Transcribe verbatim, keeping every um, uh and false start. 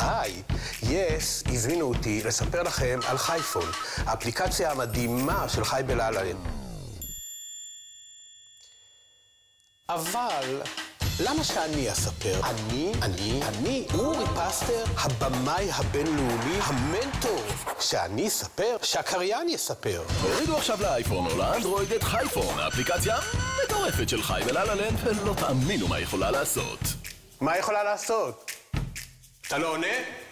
היי, יס הזמינו אותי לספר לכם על חייפון, האפליקציה המדהימה של חי בלה-לה-לנד. אבל למה שאני אספר? אני, אני, אני, אורי פסטר, הבמאי הבינלאומי, המנטור. שאני אספר? שהקריין יספר. הורידו עכשיו לאייפון או לאנדרואיד את חייפון, האפליקציה מטורפת של חי בלה-לה-לנד, ולא תאמינו מה יכולה לעשות. מה יכולה לעשות? אתה לא עונה?